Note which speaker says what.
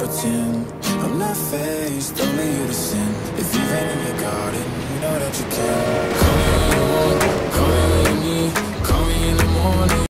Speaker 1: pretend I'm not faced, only you to sin. If you've been in your garden, you know that you can.